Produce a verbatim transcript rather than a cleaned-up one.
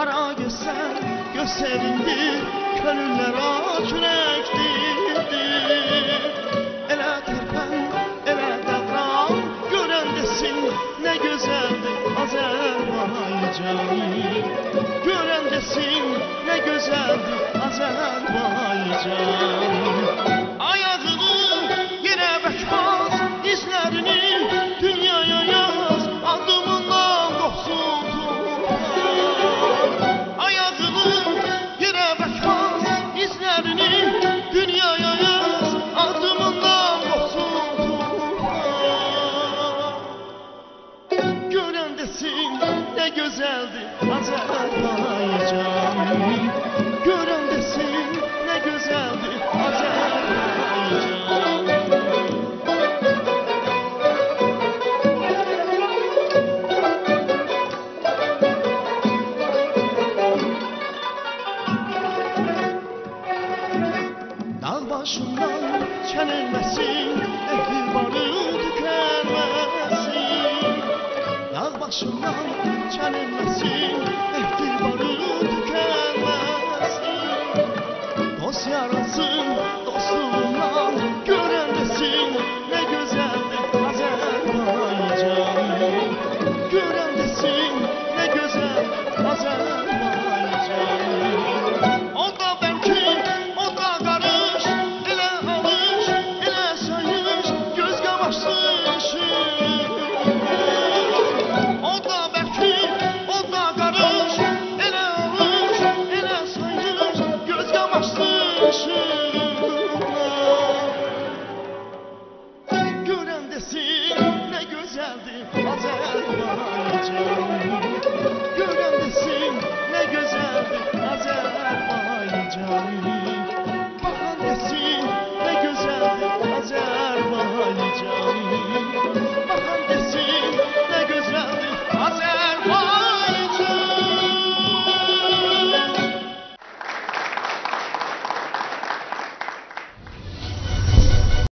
hara geçsen göz sevindir, könüller akürektir. Ele terpen, ele devran, gören desin ne güzeldir Azerbaycan. Gören desin ne güzeldir Azerbaycan. Ayağını yere bakmaz, izlerini dünyaya yaz, adımından kopsun tutar. Ayağını yere bakmaz, izlerini dünyaya yaz, adımından kopsun tutar. Gören desin ne güzeldir Azerbaycan. Gören desin ne güzeldir Azerbaycan. Dağ başından çenilmesin, ehli barı tükenmesin. Dağ başından çenilmesin, ehli barı tükenmesin. Dost yarasın dostluğundan, gören desin ne güzeldir Azerbaycan. Gören desin ne güzeldir Azerbaycan. O da belki, o da karış, ele alış, ele sayış, göz kamaştışır. O da belki, o da karış, ele alış, ele sayış, göz kamaştışır. Gören desin ne güzeldir Azerbaycan.